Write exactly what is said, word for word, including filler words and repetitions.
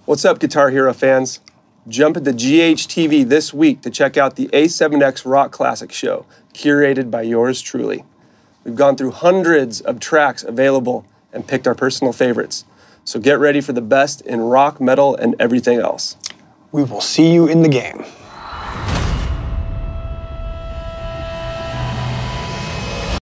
What's up, Guitar Hero fans? Jump into G H T V this week to check out the A seven X Rock Classic Show, curated by yours truly. We've gone through hundreds of tracks available and picked our personal favorites. So get ready for the best in rock, metal, and everything else. We will see you in the game.